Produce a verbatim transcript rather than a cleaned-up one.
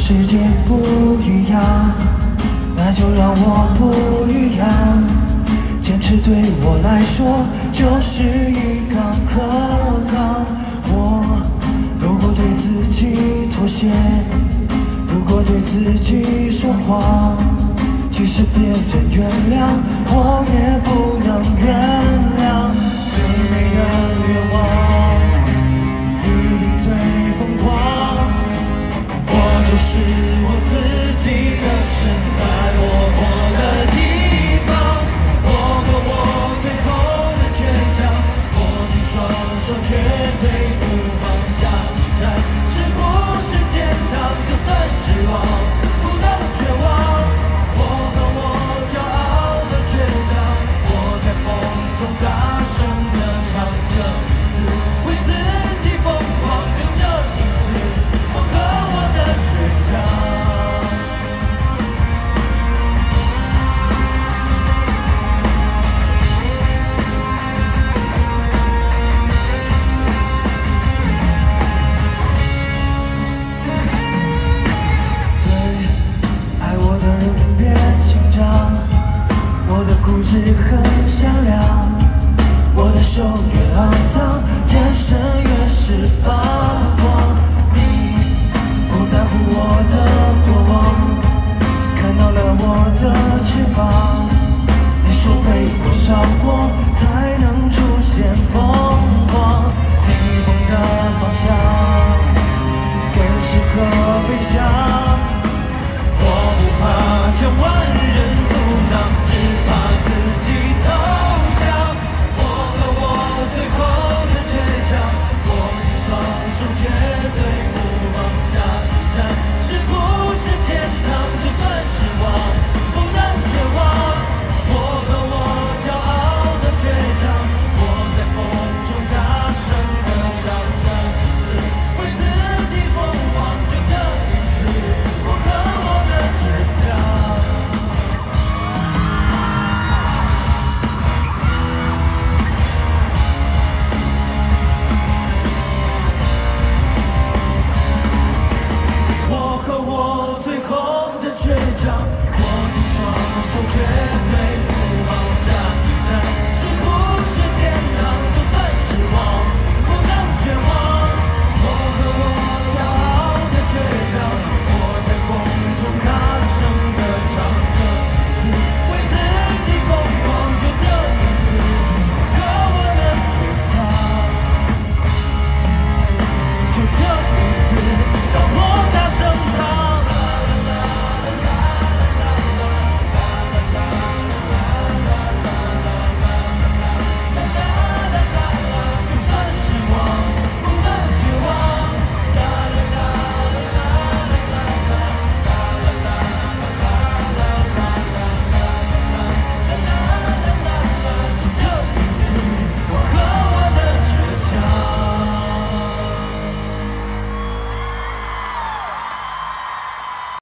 世界不一样，那就让我不一样。坚持对我来说就是一杠可杠。我如果对自己妥协，如果对自己说谎，即使别人原谅，我也不能原谅。最美的愿望一定最疯狂，我就是我自己的神，在我活的地方，我和我最后的倔强，握紧双手绝对不放下。战是不是天堂？就算失望，不能绝望。我和我骄傲的倔强，我在风中大声地唱，这一次为自己疯狂，就这一次，我和我的倔强。对，爱我的人别紧张，我的固执和